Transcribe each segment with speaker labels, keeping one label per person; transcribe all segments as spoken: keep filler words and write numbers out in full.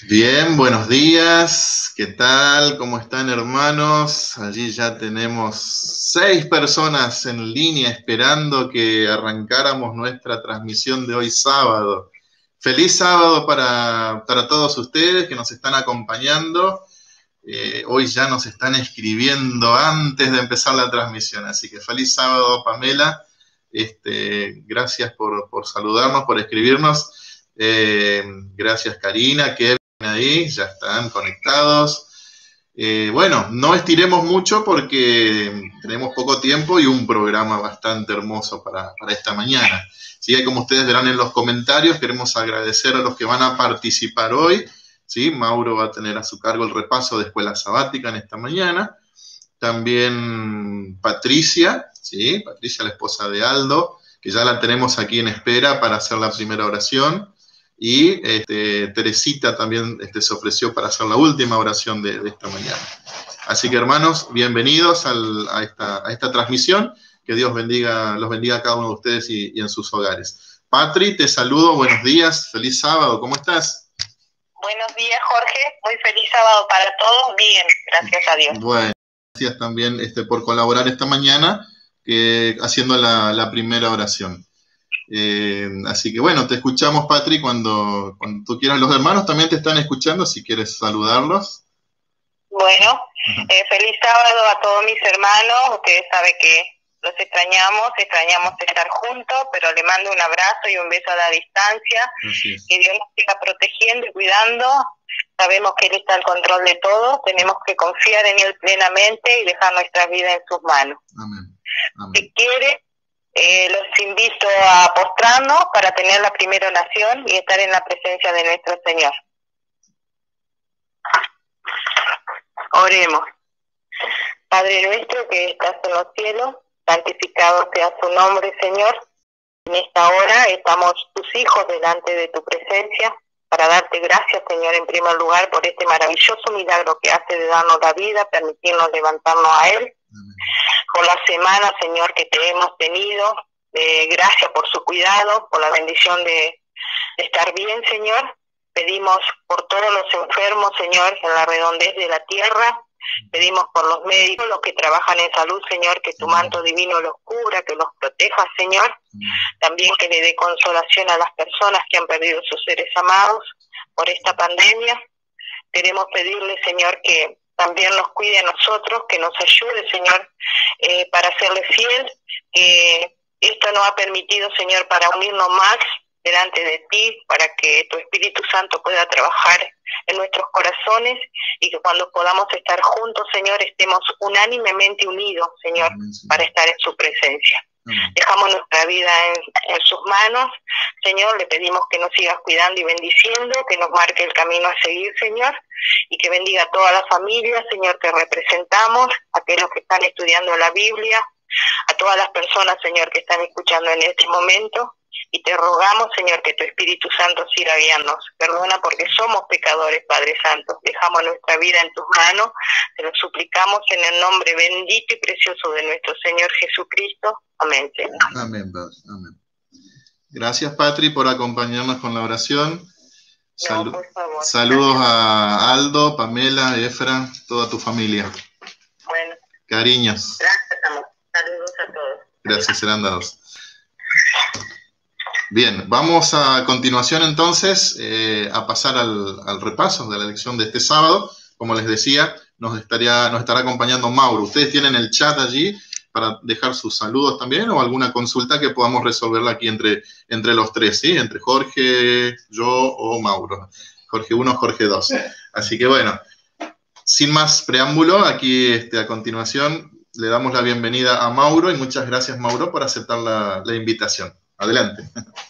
Speaker 1: Bien, buenos días, ¿qué tal? ¿Cómo están, hermanos? Allí ya tenemos seis personas en línea esperando que arrancáramos nuestra transmisión de hoy sábado. Feliz sábado para, para todos ustedes que nos están acompañando. Eh, hoy ya nos están escribiendo antes de empezar la transmisión, así que feliz sábado, Pamela. Este, gracias por, por saludarnos, por escribirnos. Eh, gracias, Karina, Kevin, ahí, ya están conectados. Eh, bueno, no estiremos mucho porque tenemos poco tiempo y un programa bastante hermoso para, para esta mañana. Así que como ustedes verán en los comentarios, queremos agradecer a los que van a participar hoy. ¿Sí? Mauro va a tener a su cargo el repaso de escuela sabática en esta mañana. También Patricia, ¿sí? Patricia, la esposa de Aldo, que ya la tenemos aquí en espera para hacer la primera oración. Y este, Teresita también este, se ofreció para hacer la última oración de, de esta mañana. Así que, hermanos, bienvenidos al, a, esta, a esta transmisión. Que Dios bendiga, los bendiga a cada uno de ustedes y, y en sus hogares. Patri, te saludo, buenos días, feliz sábado, ¿cómo estás?
Speaker 2: Buenos días, Jorge. Muy feliz sábado para todos. Bien, gracias a Dios.
Speaker 1: Bueno, gracias también este, por colaborar esta mañana eh, haciendo la, la primera oración. Eh, así que bueno, te escuchamos, Patri, cuando, cuando tú quieras. Los hermanos también te están escuchando, si quieres saludarlos.
Speaker 2: Bueno, eh, feliz sábado a todos mis hermanos. Ustedes saben que los extrañamos, extrañamos estar juntos, pero le mando un abrazo y un beso a la distancia. Que Dios nos siga protegiendo y cuidando. Sabemos que Él está al control de todo. Tenemos que confiar en Él plenamente y dejar nuestra vida en sus manos.
Speaker 1: Amén. Amén.
Speaker 2: Si quiere, eh, los invito a postrarnos para tener la primera oración y estar en la presencia de nuestro Señor. Oremos. Padre nuestro que estás en los cielos, santificado sea su nombre, Señor. En esta hora estamos tus hijos delante de tu presencia para darte gracias, Señor, en primer lugar por este maravilloso milagro que hace de darnos la vida, permitirnos levantarnos a Él. Amén. Por la semana, Señor, que te hemos tenido, eh, gracias por su cuidado, por la bendición de, de estar bien, Señor. Pedimos por todos los enfermos, Señor, en la redondez de la tierra. Pedimos por los médicos, los que trabajan en salud, Señor, que tu manto divino los cubra, que los proteja, Señor. También que le dé consolación a las personas que han perdido sus seres amados por esta pandemia. Queremos pedirle, Señor, que también nos cuide a nosotros, que nos ayude, Señor, eh, para serle fiel. Que esto nos ha permitido, Señor, para unirnos más delante de ti, para que tu Espíritu Santo pueda trabajar en nuestros corazones y que cuando podamos estar juntos, Señor, estemos unánimemente unidos, Señor, Amén, Señor, para estar en su presencia. Amén. Dejamos nuestra vida en, en sus manos, Señor, le pedimos que nos sigas cuidando y bendiciendo, que nos marque el camino a seguir, Señor, y que bendiga a toda la familia, Señor, que representamos, a aquellos que están estudiando la Biblia, a todas las personas, Señor, que están escuchando en este momento. Y te rogamos, Señor, que tu Espíritu Santo siga guiándonos. Perdona porque somos pecadores, Padre Santo. Dejamos nuestra vida en tus manos. Te lo suplicamos en el nombre bendito y precioso de nuestro Señor Jesucristo. Amén, Señor.
Speaker 1: Amén, Padre. Amén. Gracias, Patri, por acompañarnos con la oración. Salu-
Speaker 2: no, por favor.
Speaker 1: Saludos a Aldo, Pamela, Efra, toda tu familia.
Speaker 2: Bueno.
Speaker 1: Cariños.
Speaker 2: Gracias, amor. Saludos a todos.
Speaker 1: Gracias, serán dados. Bien, vamos a continuación entonces eh, a pasar al, al repaso de la lección de este sábado. Como les decía, nos, estaría, nos estará acompañando Mauro. Ustedes tienen el chat allí para dejar sus saludos también o alguna consulta que podamos resolverla aquí entre, entre los tres, ¿sí? Entre Jorge, yo o Mauro. Jorge uno, Jorge dos. Así que bueno, sin más preámbulo, aquí este, a continuación le damos la bienvenida a Mauro y muchas gracias, Mauro, por aceptar la, la invitación. Adelante.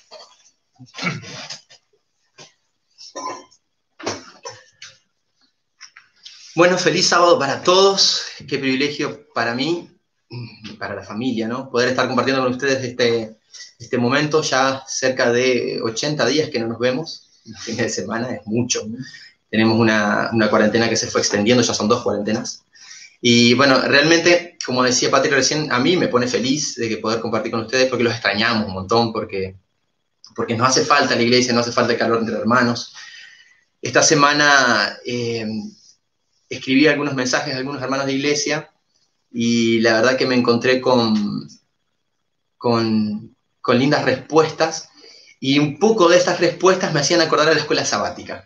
Speaker 3: Bueno, feliz sábado para todos. Qué privilegio para mí, para la familia, ¿no? Poder estar compartiendo con ustedes este, este momento. Ya cerca de ochenta días que no nos vemos. El fin de semana es mucho. Tenemos una, una cuarentena que se fue extendiendo, ya son dos cuarentenas. Y bueno, realmente, como decía Patrick recién, a mí me pone feliz de que poder compartir con ustedes porque los extrañamos un montón, porque, porque nos hace falta la iglesia, nos hace falta el calor entre hermanos. esta semana eh, escribí algunos mensajes a algunos hermanos de iglesia y la verdad que me encontré con, con, con lindas respuestas, y un poco de estas respuestas me hacían acordar a la escuela sabática.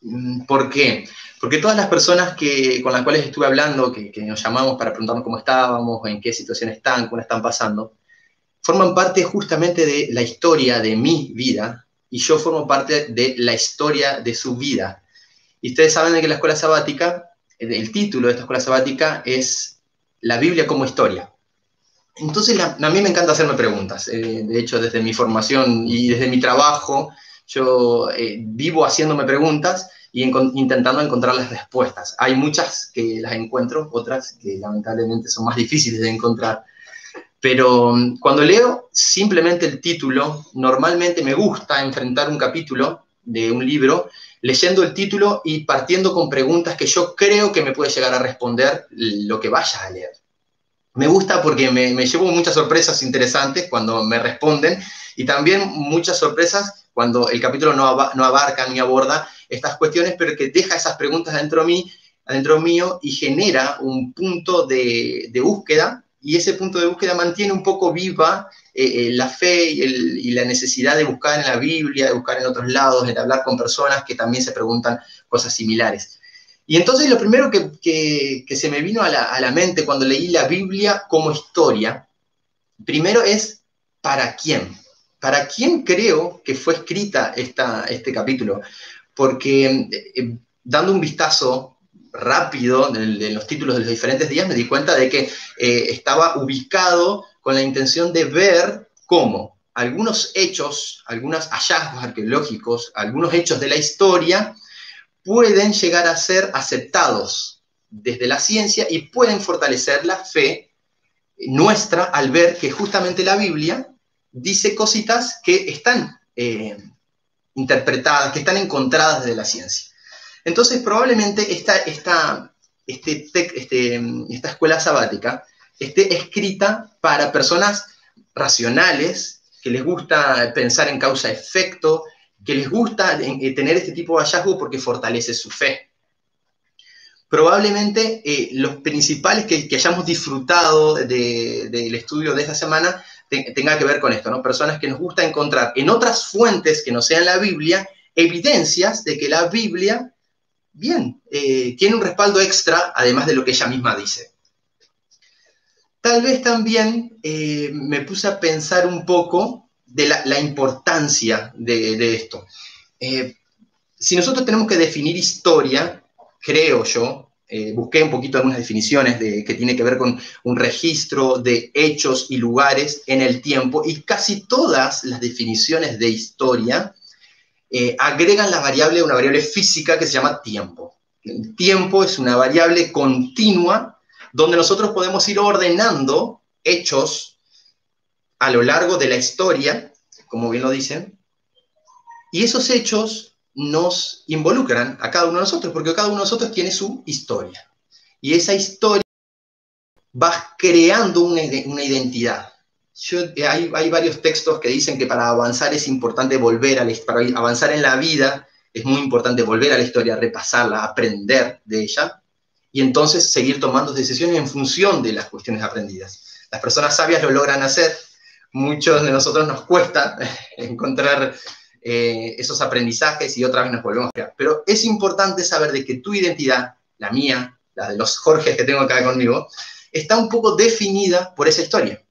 Speaker 3: ¿Por qué? Porque todas las personas que, con las cuales estuve hablando, que, que nos llamamos para preguntarnos cómo estábamos, en qué situación están, cómo la están pasando, forman parte justamente de la historia de mi vida, y yo formo parte de la historia de su vida. Y ustedes saben de que la escuela sabática, el título de esta escuela sabática es La Biblia como historia. Entonces, la, a mí me encanta hacerme preguntas. Eh, de hecho, desde mi formación y desde mi trabajo, yo eh, vivo haciéndome preguntas y en, intentando encontrar las respuestas. Hay muchas que las encuentro, otras que lamentablemente son más difíciles de encontrar. Pero cuando leo simplemente el título, normalmente me gusta enfrentar un capítulo de un libro leyendo el título y partiendo con preguntas que yo creo que me puede llegar a responder lo que vaya a leer. Me gusta porque me, me llevo muchas sorpresas interesantes cuando me responden, y también muchas sorpresas cuando el capítulo no, ab no abarca ni aborda estas cuestiones, pero que deja esas preguntas dentro, mí, dentro mío y genera un punto de, de búsqueda, y ese punto de búsqueda mantiene un poco viva eh, eh, la fe y, el, y la necesidad de buscar en la Biblia, de buscar en otros lados, de hablar con personas que también se preguntan cosas similares. Y entonces lo primero que, que, que se me vino a la, a la mente cuando leí la Biblia como historia, primero es ¿para quién? ¿Para quién creo que fue escrita esta, este capítulo? Porque eh, dando un vistazo rápido de, de los títulos de los diferentes días, me di cuenta de que eh, estaba ubicado con la intención de ver cómo algunos hechos, algunos hallazgos arqueológicos, algunos hechos de la historia pueden llegar a ser aceptados desde la ciencia y pueden fortalecer la fe nuestra al ver que justamente la Biblia dice cositas que están eh, interpretadas, que están encontradas desde la ciencia. Entonces, probablemente esta, esta, este, este, esta escuela sabática esté escrita para personas racionales, que les gusta pensar en causa-efecto, que les gusta tener este tipo de hallazgo porque fortalece su fe. Probablemente eh, los principales que, que hayamos disfrutado del de, de estudio de esta semana te, tenga que ver con esto, ¿no? Personas que nos gusta encontrar en otras fuentes que no sean la Biblia evidencias de que la Biblia, bien, eh, tiene un respaldo extra, además de lo que ella misma dice. Tal vez también eh, me puse a pensar un poco de la, la importancia de, de esto. Eh, si nosotros tenemos que definir historia, creo yo, eh, busqué un poquito algunas definiciones de, que tiene que ver con un registro de hechos y lugares en el tiempo, y casi todas las definiciones de historia eh, agregan la variable, una variable física que se llama tiempo. El tiempo es una variable continua donde nosotros podemos ir ordenando hechos a lo largo de la historia, como bien lo dicen, y esos hechos nos involucran a cada uno de nosotros, porque cada uno de nosotros tiene su historia. Y esa historia va creando una, una identidad. Yo, hay, hay varios textos que dicen que para avanzar es importante volver a la, para avanzar en la vida es muy importante volver a la historia, repasarla, aprender de ella, y entonces seguir tomando decisiones en función de las cuestiones aprendidas. Las personas sabias lo logran hacer. Muchos de nosotros nos cuesta encontrar eh, esos aprendizajes y otra vez nos volvemos a crear. Pero es importante saber de que tu identidad, la mía, la de los Jorges que tengo acá conmigo, está un poco definida por esa historia.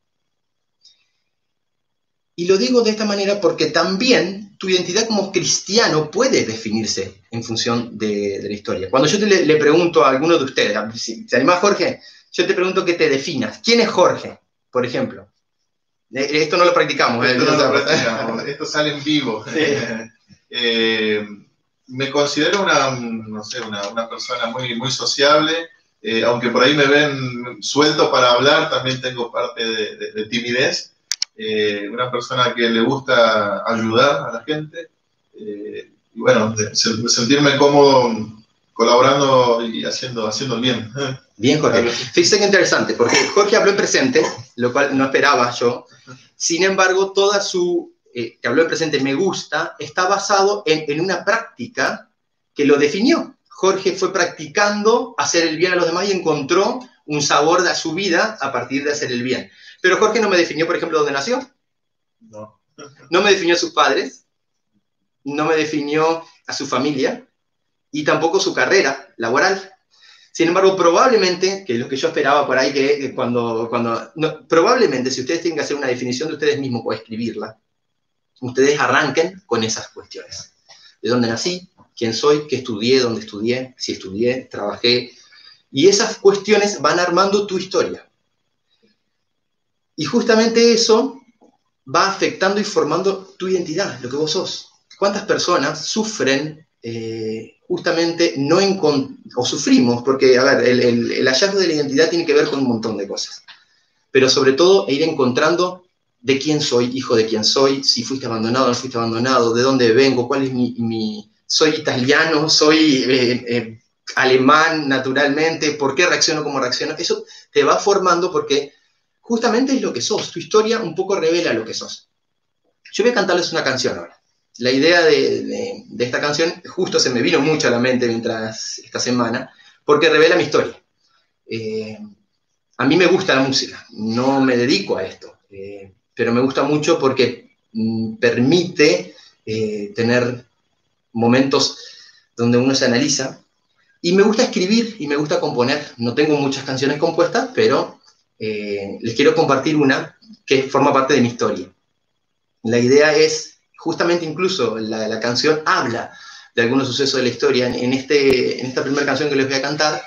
Speaker 3: Y lo digo de esta manera porque también tu identidad como cristiano puede definirse en función de, de la historia. Cuando yo te le, le pregunto a alguno de ustedes, si se anima Jorge, yo te pregunto que te definas. ¿Quién es Jorge, por ejemplo? Esto no lo practicamos.
Speaker 1: Esto, ¿eh? no lo practicamos. Esto sale en vivo. Sí. eh, me considero una, no sé, una, una persona muy, muy sociable, eh, aunque por ahí me ven suelto para hablar, también tengo parte de, de, de timidez. Eh, una persona que le gusta ayudar a la gente, eh, y bueno, de, de sentirme cómodo colaborando y haciendo, haciendo el bien.
Speaker 3: Bien, Jorge. Fíjese que interesante, porque Jorge habló en presente, lo cual no esperaba yo. Sin embargo, toda su, eh, que habló en presente me gusta, está basado en, en una práctica que lo definió. Jorge fue practicando hacer el bien a los demás y encontró un sabor a su vida a partir de hacer el bien. Pero Jorge no me definió, por ejemplo, dónde nació.
Speaker 1: No.
Speaker 3: No me definió a sus padres, no me definió a su familia y tampoco su carrera laboral. Sin embargo, probablemente, que es lo que yo esperaba por ahí, que cuando, cuando no, probablemente si ustedes tienen que hacer una definición de ustedes mismos o escribirla, ustedes arranquen con esas cuestiones. ¿De dónde nací? ¿Quién soy? ¿Qué estudié? ¿Dónde estudié? Si estudié, trabajé. Y esas cuestiones van armando tu historia. Y justamente eso va afectando y formando tu identidad, lo que vos sos. ¿Cuántas personas sufren eh, justamente no encont- o sufrimos? Porque, a ver, el, el, el hallazgo de la identidad tiene que ver con un montón de cosas. Pero sobre todo, ir encontrando de quién soy, hijo de quién soy, si fuiste abandonado o no fuiste abandonado, de dónde vengo, cuál es mi... mi soy italiano, soy eh, eh, alemán naturalmente, ¿por qué reacciono como reacciono? Eso te va formando porque justamente es lo que sos. Tu historia un poco revela lo que sos. Yo voy a cantarles una canción ahora. La idea de, de, de esta canción justo se me vino mucho a la mente mientras esta semana, porque revela mi historia. Eh, a mí me gusta la música, no me dedico a esto, eh, pero me gusta mucho porque mm, permite eh, tener momentos donde uno se analiza. Y me gusta escribir y me gusta componer. No tengo muchas canciones compuestas, pero eh, les quiero compartir una que forma parte de mi historia. La idea es, justamente incluso la, la canción habla de algunos sucesos de la historia. En, este, en esta primera canción que les voy a cantar,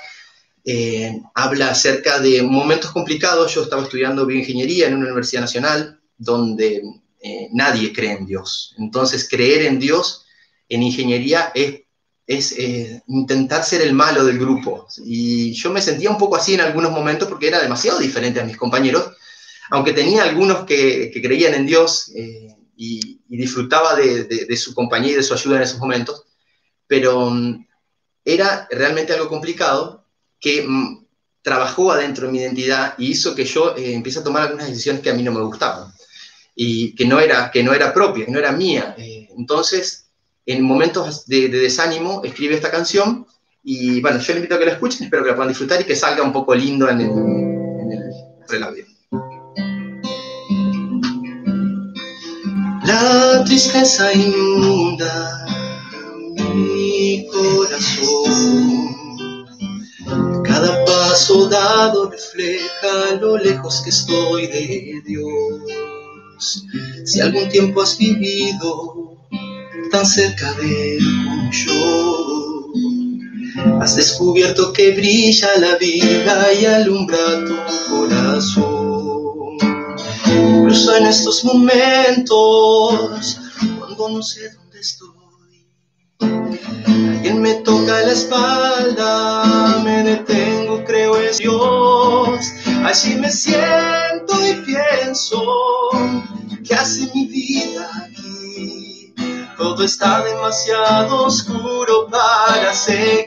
Speaker 3: eh, habla acerca de momentos complicados. Yo estaba estudiando bioingeniería en una universidad nacional donde eh, nadie cree en Dios. Entonces, creer en Dios en ingeniería es es eh, intentar ser el malo del grupo. Y yo me sentía un poco así en algunos momentos porque era demasiado diferente a mis compañeros, aunque tenía algunos que, que creían en Dios eh, y, y disfrutaba de, de, de su compañía y de su ayuda en esos momentos, pero um, era realmente algo complicado que um, trabajó adentro de mi identidad y hizo que yo eh, empiece a tomar algunas decisiones que a mí no me gustaban y que no era, que no era propia, que no era mía. Eh, entonces, en momentos de, de desánimo, escribe esta canción y, bueno, yo les invito a que la escuchen, espero que la puedan disfrutar y que salga un poco lindo en el, en el relato. La tristeza inunda mi corazón, cada paso dado refleja lo lejos que estoy de Dios. Si algún tiempo has vivido tan cerca de él como yo, has descubierto que brilla la vida y alumbra tu corazón. Incluso en estos momentos, cuando no sé dónde estoy, alguien me toca la espalda, me detengo, creo es Dios. Allí me siento y pienso, ¿qué hace mi vida aquí? Todo está demasiado oscuro para seguir.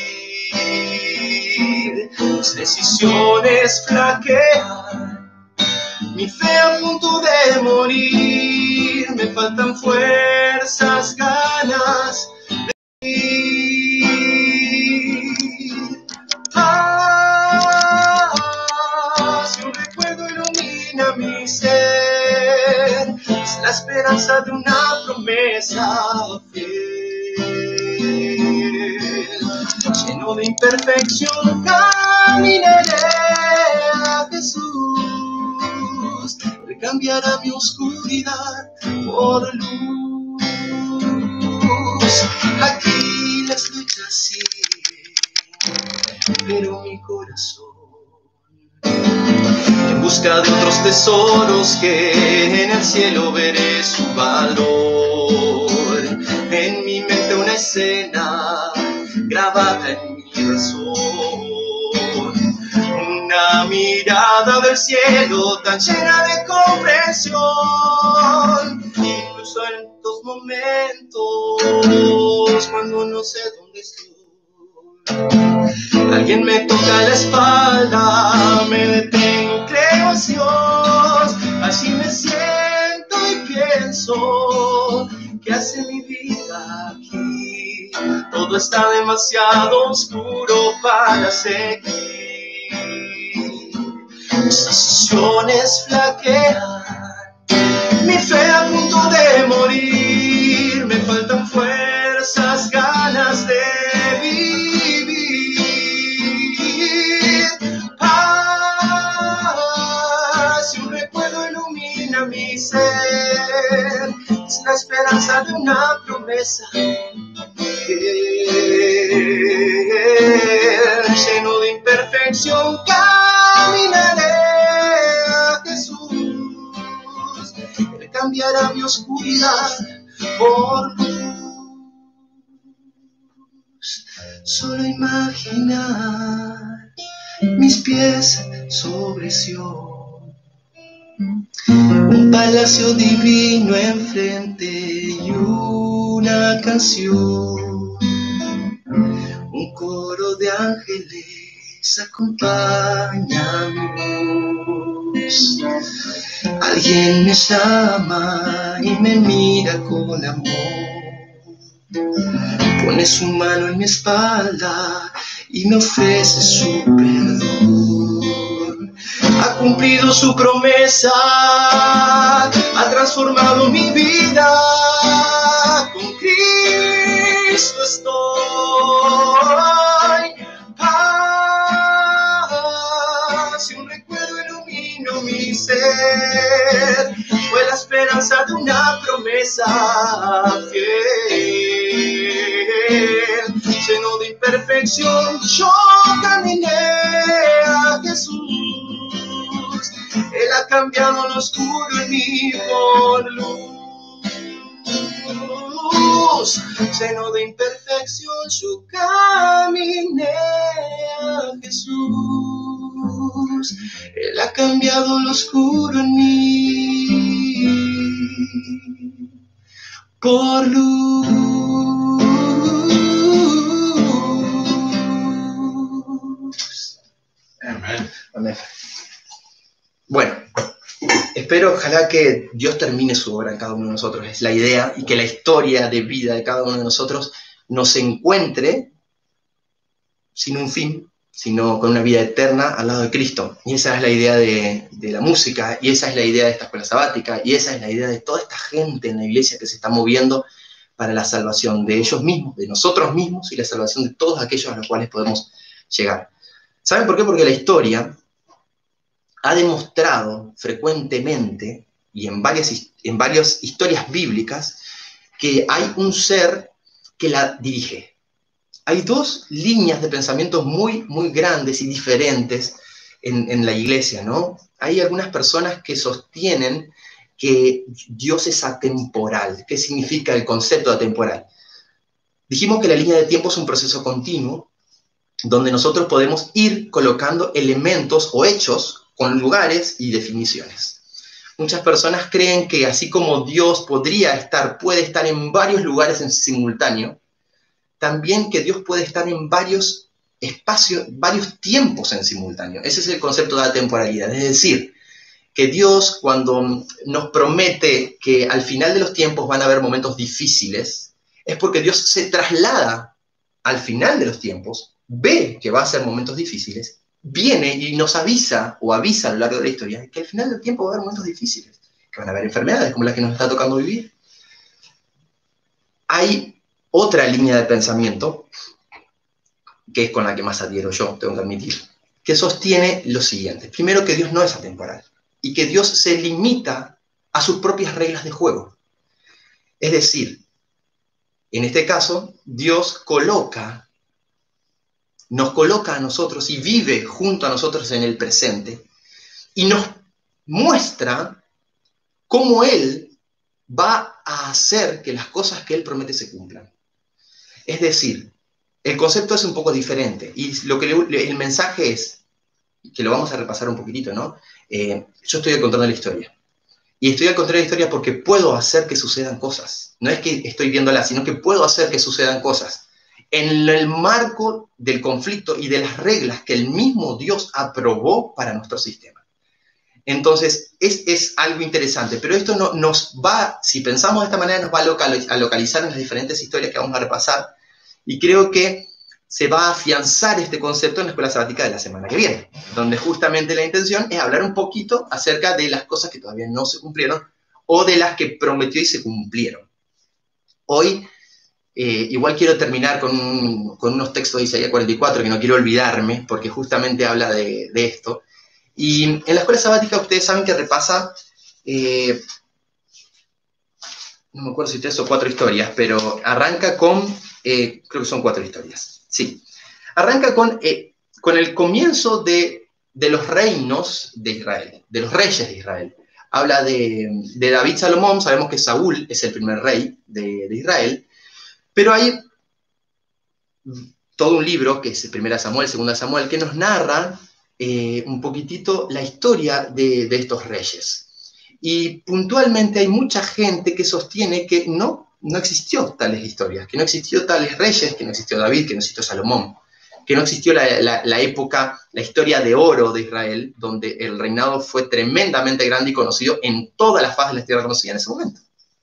Speaker 3: Mis decisiones flaquean, mi fe a punto de morir. Me faltan fuerzas, ganas de vivir. Paz, un recuerdo ilumina mi ser. Es la esperanza de una promesa fiel. Lleno de imperfección caminaré a Jesús. Él cambiará mi oscuridad por luz. Aquí las luchas siguen, pero mi corazón en busca de otros tesoros que en el cielo veré su valor. En mi mente una escena grabada en mi razón, una mirada del cielo tan llena de comprensión. Incluso en estos momentos, cuando no sé dónde estoy, alguien me toca la espalda, me detengo, creo en Dios. Así me siento y pienso, ¿qué hace mi vida aquí? Todo todo está demasiado oscuro para seguir. Mis decisiones flaquean, mi fe a punto de morir, me faltan fuerzas, ganas de vivir. Paz y un recuerdo ilumina mi ser, es la esperanza de una promesa. Lleno de imperfección caminaré a Jesús, Él cambiará mi oscuridad por luz. Solo imaginar mis pies sobre Sion, un palacio divino enfrente y una canción, un coro de ángeles acompáñanos. Alguien me llama y me mira con amor, pone su mano en mi espalda y me ofrece su perdón. Ha cumplido su promesa, ha transformado mi vida. Con Cristo estoy. Paz y un recuerdo ilumino mi ser. Fue la esperanza de una promesa fiel. Lleno de imperfección, yo caminé a Jesús. Él ha cambiado lo oscuro en mí por luz. Lleno de imperfección, yo caminé a Jesús. Él ha cambiado lo oscuro en mí por luz.
Speaker 1: Amén.
Speaker 3: Amén. Bueno, espero, ojalá que Dios termine su obra en cada uno de nosotros, es la idea, y que la historia de vida de cada uno de nosotros nos encuentre sin un fin, sino con una vida eterna al lado de Cristo. Y esa es la idea de, de la música, y esa es la idea de esta escuela sabática, y esa es la idea de toda esta gente en la iglesia que se está moviendo para la salvación de ellos mismos, de nosotros mismos, y la salvación de todos aquellos a los cuales podemos llegar. ¿Saben por qué? Porque la historia ha demostrado frecuentemente, y en varias, en varias historias bíblicas, que hay un ser que la dirige. Hay dos líneas de pensamiento muy, muy grandes y diferentes en, en la iglesia, ¿no? Hay algunas personas que sostienen que Dios es atemporal. ¿Qué significa el concepto de atemporal? Dijimos que la línea de tiempo es un proceso continuo, donde nosotros podemos ir colocando elementos o hechos con lugares y definiciones. Muchas personas creen que así como Dios podría estar, puede estar en varios lugares en simultáneo, también que Dios puede estar en varios espacios, varios tiempos en simultáneo. Ese es el concepto de la temporalidad. Es decir, que Dios, cuando nos promete que al final de los tiempos van a haber momentos difíciles, es porque Dios se traslada al final de los tiempos, ve que va a ser momentos difíciles, viene y nos avisa, o avisa a lo largo de la historia, que al final del tiempo va a haber momentos difíciles, que van a haber enfermedades como las que nos está tocando vivir. Hay otra línea de pensamiento, que es con la que más adhiero yo, tengo que admitir, que sostiene lo siguiente. Primero, que Dios no es atemporal, y que Dios se limita a sus propias reglas de juego. Es decir, en este caso, Dios coloca nos coloca a nosotros y vive junto a nosotros en el presente y nos muestra cómo Él va a hacer que las cosas que Él promete se cumplan. Es decir, el concepto es un poco diferente y lo que le, el mensaje es, que lo vamos a repasar un poquitito, ¿no? Eh, yo estoy al control de la historia. Y estoy al control de la historia porque puedo hacer que sucedan cosas. No es que estoy viéndola, sino que puedo hacer que sucedan cosas en el marco del conflicto y de las reglas que el mismo Dios aprobó para nuestro sistema. Entonces, es, es algo interesante, pero esto no, nos va, si pensamos de esta manera, nos va a, local, a localizar en las diferentes historias que vamos a repasar Y creo que se va a afianzar este concepto en la escuela sabática de la semana que viene, donde justamente la intención es hablar un poquito acerca de las cosas que todavía no se cumplieron o de las que prometió y se cumplieron. Hoy, eh, igual quiero terminar con, un, con unos textos de Isaías cuarenta y cuatro que no quiero olvidarme, porque justamente habla de, de esto. Y en la escuela sabática ustedes saben que repasa, eh, no me acuerdo si tres o cuatro historias, pero arranca con, eh, creo que son cuatro historias, sí. Arranca con, eh, con el comienzo de, de los reinos de Israel, de los reyes de Israel. Habla de, de David Salomón, sabemos que Saúl es el primer rey de, de Israel, pero hay todo un libro, que es Primera Samuel, Segunda Samuel, que nos narra eh, un poquitito la historia de, de estos reyes. Y puntualmente hay mucha gente que sostiene que no, no existió tales historias, que no existió tales reyes, que no existió David, que no existió Salomón, que no existió la, la, la época, la historia de oro de Israel, donde el reinado fue tremendamente grande y conocido en toda la faz de la tierra conocida en ese momento.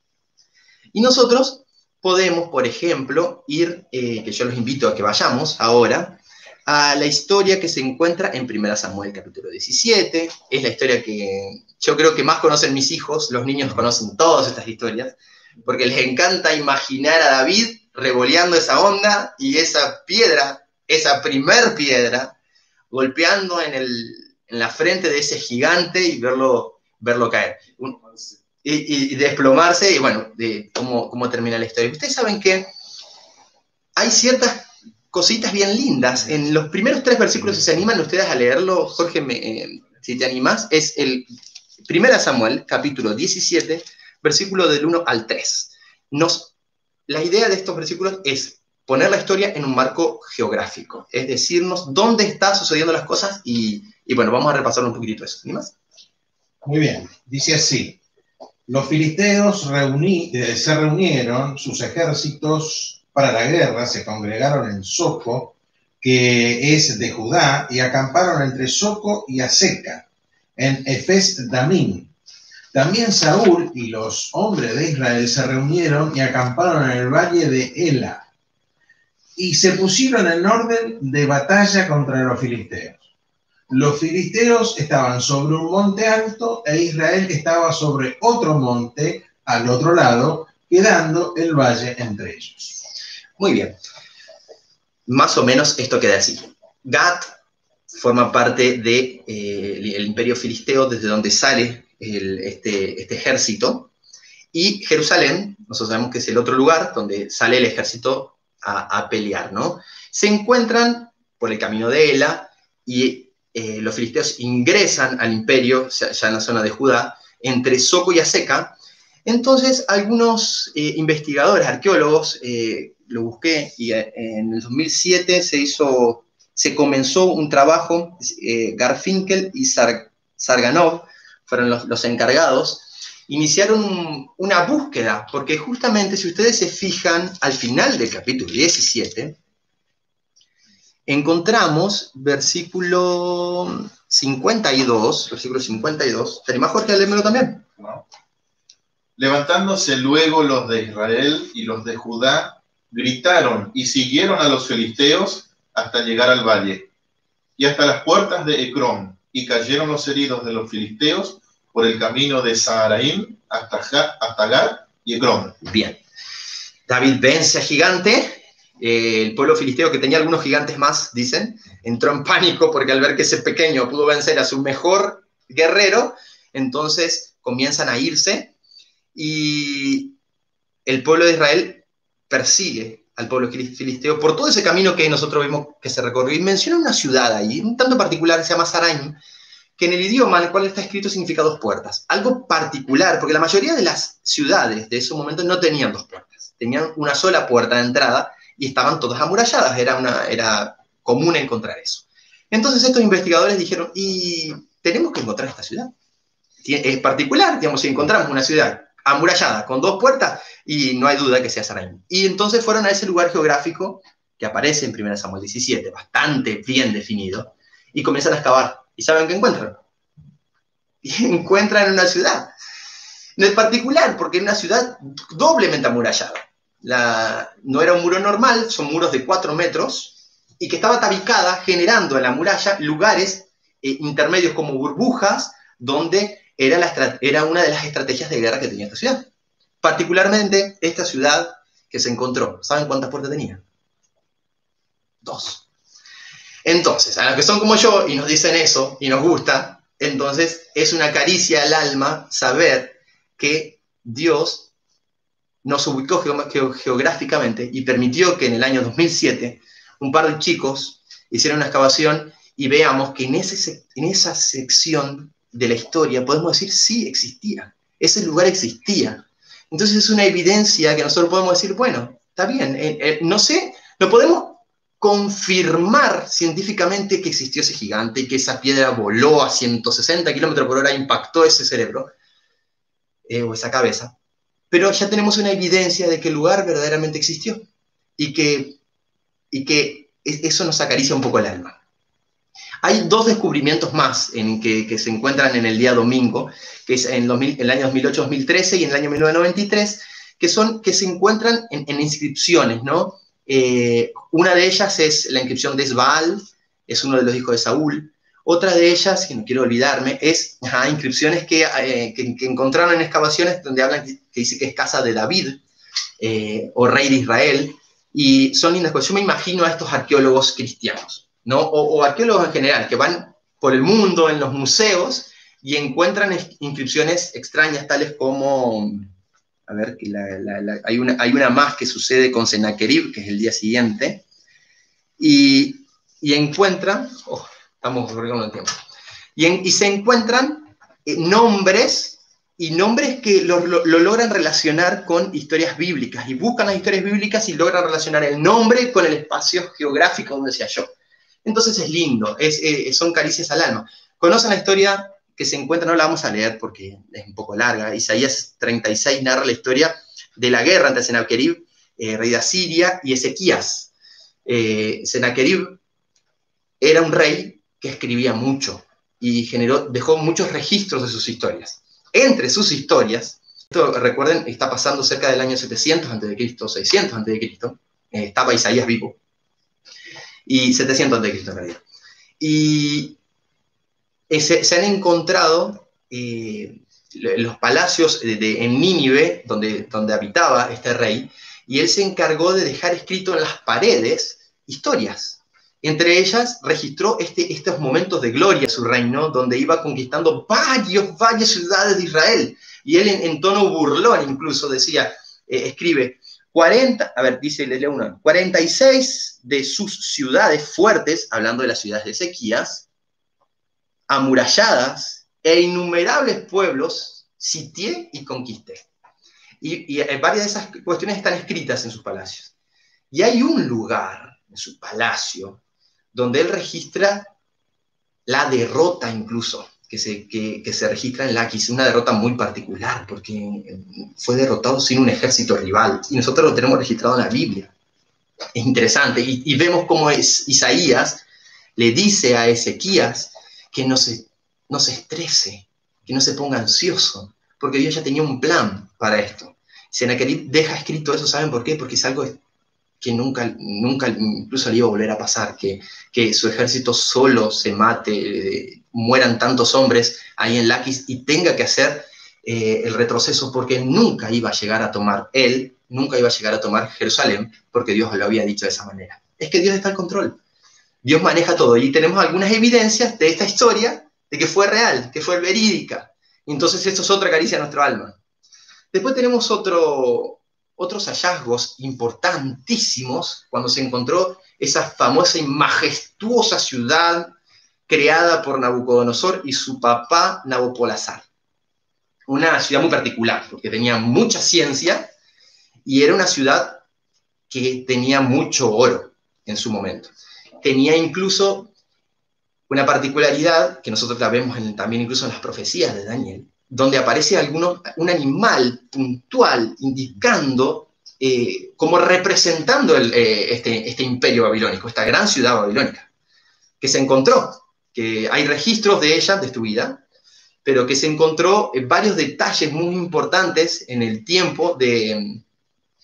Speaker 3: Y nosotros podemos, por ejemplo, ir, eh, que yo los invito a que vayamos ahora, a la historia que se encuentra en Primera Samuel, capítulo diecisiete. Es la historia que yo creo que más conocen mis hijos, los niños conocen todas estas historias, porque les encanta imaginar a David revoleando esa onda y esa piedra, esa primer piedra, golpeando en, el, en la frente de ese gigante y verlo, verlo caer. Un, y, y desplomarse, y bueno, de cómo, cómo termina la historia. Ustedes saben que hay ciertas cositas bien lindas. En los primeros tres versículos, si se animan ustedes a leerlo, Jorge, me, eh, si te animas, es el Primera Samuel, capítulo diecisiete, versículo del uno al tres. Nos, la idea de estos versículos es poner la historia en un marco geográfico, es decirnos dónde están sucediendo las cosas y, y bueno, vamos a repasar un poquitito eso. ¿Animas?
Speaker 4: Muy bien, dice así: los filisteos reuní, eh, se reunieron, sus ejércitos para la guerra se congregaron en Soco, que es de Judá, y acamparon entre Soco y Aseca, en Efes Damim. También Saúl y los hombres de Israel se reunieron y acamparon en el valle de Ela, y se pusieron en orden de batalla contra los filisteos. Los filisteos estaban sobre un monte alto e Israel estaba sobre otro monte al otro lado, quedando el valle entre ellos.
Speaker 3: Muy bien. Más o menos esto queda así. Gat forma parte del de, eh, el imperio filisteo, desde donde sale el, este, este ejército, y Jerusalén, nosotros sabemos que es el otro lugar donde sale el ejército a, a pelear, ¿no? Se encuentran por el camino de Ela y eh, los filisteos ingresan al imperio, ya, ya en la zona de Judá, entre Soco y Aseca. Entonces, algunos eh, investigadores, arqueólogos, eh, lo busqué, y eh, en el dos mil siete se hizo, se comenzó un trabajo, eh, Garfinkel y Sar, Sarganov fueron los, los encargados, iniciaron una búsqueda, porque justamente si ustedes se fijan al final del capítulo diecisiete, encontramos versículo cincuenta y dos, versículo cincuenta y dos, ¿te animás, Jorge, a leérmelo también?
Speaker 1: No. Levantándose luego los de Israel y los de Judá, gritaron y siguieron a los filisteos hasta llegar al valle, y hasta las puertas de Ecrón, y cayeron los heridos de los filisteos por el camino de Saharaim hasta, hasta Gad y Ecrón.
Speaker 3: Bien. David vence a gigante. Eh, el pueblo filisteo, que tenía algunos gigantes más, dicen, entró en pánico porque al ver que ese pequeño pudo vencer a su mejor guerrero, entonces comienzan a irse y el pueblo de Israel persigue al pueblo filisteo por todo ese camino que nosotros vimos que se recorrió. Y menciona una ciudad ahí, un tanto particular, que se llama Saraim, que en el idioma en el cual está escrito significa dos puertas. Algo particular, porque la mayoría de las ciudades de ese momento no tenían dos puertas, tenían una sola puerta de entrada y estaban todas amuralladas, era, una, era común encontrar eso. Entonces estos investigadores dijeron, y tenemos que encontrar esta ciudad. Es particular, digamos, si encontramos una ciudad amurallada con dos puertas, y no hay duda que sea Saraim. Y entonces fueron a ese lugar geográfico que aparece en Primera Samuel diecisiete, bastante bien definido, y comienzan a excavar. ¿Y saben qué encuentran? Y encuentran una ciudad. No es particular, porque es una ciudad doblemente amurallada. la, no era un muro normal, son muros de cuatro metros, y que estaba tabicada generando en la muralla lugares eh, intermedios como burbujas, donde era, la, era una de las estrategias de guerra que tenía esta ciudad. Particularmente esta ciudad que se encontró, ¿saben cuántas puertas tenía? Dos. Entonces, a los que son como yo y nos dicen eso y nos gusta, entonces es una caricia al alma saber que Dios nos ubicó geográficamente y permitió que en el año dos mil siete un par de chicos hicieran una excavación y veamos que en, ese, en esa sección de la historia podemos decir sí existía, ese lugar existía. Entonces es una evidencia que nosotros podemos decir, bueno, está bien, eh, eh, no sé, no podemos confirmar científicamente que existió ese gigante y que esa piedra voló a ciento sesenta kilómetros por hora e impactó ese cerebro, eh, o esa cabeza, pero ya tenemos una evidencia de que el lugar verdaderamente existió y que, y que eso nos acaricia un poco el alma. Hay dos descubrimientos más en que, que se encuentran en el día domingo, que es en, dos mil, en el año dos mil ocho dos mil trece y en el año mil novecientos noventa y tres, que, son, que se encuentran en, en inscripciones, ¿no? Eh, una de ellas es la inscripción de Esbaal, es uno de los hijos de Saúl. Otra de ellas, que no quiero olvidarme, es ajá, inscripciones que, eh, que, que encontraron en excavaciones donde hablan que, que dice que es casa de David, eh, o rey de Israel, y son lindas cosas. Yo me imagino a estos arqueólogos cristianos, ¿no? O, o arqueólogos en general, que van por el mundo, en los museos, y encuentran inscripciones extrañas, tales como... A ver, que la, la, la, hay, una, hay una más que sucede con Sennacherib, que es el día siguiente, y, y encuentran, oh, estamos corriendo el tiempo, y, en, y se encuentran eh, nombres, y nombres que lo, lo, lo logran relacionar con historias bíblicas, y buscan las historias bíblicas y logran relacionar el nombre con el espacio geográfico donde se halló. Entonces es lindo, es, eh, son caricias al alma. ¿Conocen la historia que se encuentra? No la vamos a leer porque es un poco larga. Isaías treinta y seis narra la historia de la guerra entre Sennacherib, eh, rey de Asiria, y Ezequías. Eh, Sennacherib era un rey que escribía mucho y generó, dejó muchos registros de sus historias. Entre sus historias, esto recuerden, está pasando cerca del año setecientos antes de Cristo, seiscientos antes de Cristo, eh, estaba Isaías vivo, y setecientos antes de Cristo en realidad. Y Se, se han encontrado eh, los palacios de, de, en Nínive, donde, donde habitaba este rey, y él se encargó de dejar escrito en las paredes historias. Entre ellas registró este, estos momentos de gloria de su reino, donde iba conquistando varios, varias ciudades de Israel. Y él en, en tono burlón incluso decía, eh, escribe, cuarenta, a ver, dice, le leo una, cuarenta y seis de sus ciudades fuertes, hablando de las ciudades de Ezequías, amuralladas, e innumerables pueblos sitié y conquisté. Y, y varias de esas cuestiones están escritas en sus palacios. Y hay un lugar en su palacio donde él registra la derrota incluso, que se, que, que se registra en Laquis, una derrota muy particular, porque fue derrotado sin un ejército rival, y nosotros lo tenemos registrado en la Biblia. Es interesante, y, y vemos cómo es, Isaías le dice a Ezequías que no se, no se estrese, que no se ponga ansioso, porque Dios ya tenía un plan para esto. Sennacherib deja escrito eso, ¿saben por qué? Porque es algo que nunca, nunca incluso le iba a volver a pasar, que, que su ejército solo se mate, eh, mueran tantos hombres ahí en Laquis y tenga que hacer eh, el retroceso, porque nunca iba a llegar a tomar él, nunca iba a llegar a tomar Jerusalén, porque Dios lo había dicho de esa manera. Es que Dios está al control. Dios maneja todo, y tenemos algunas evidencias de esta historia, de que fue real, que fue verídica. Entonces esto es otra caricia a nuestro alma. Después tenemos otro, otros hallazgos importantísimos, cuando se encontró esa famosa y majestuosa ciudad creada por Nabucodonosor y su papá Nabopolassar. Una ciudad muy particular, porque tenía mucha ciencia, y era una ciudad que tenía mucho oro en su momento. Tenía incluso una particularidad, que nosotros la vemos en, también incluso en las profecías de Daniel, donde aparece alguno, un animal puntual indicando, eh, como representando el, eh, este, este imperio babilónico, esta gran ciudad babilónica, que se encontró, que hay registros de ella destruida, pero que se encontró eh, varios detalles muy importantes en el tiempo de,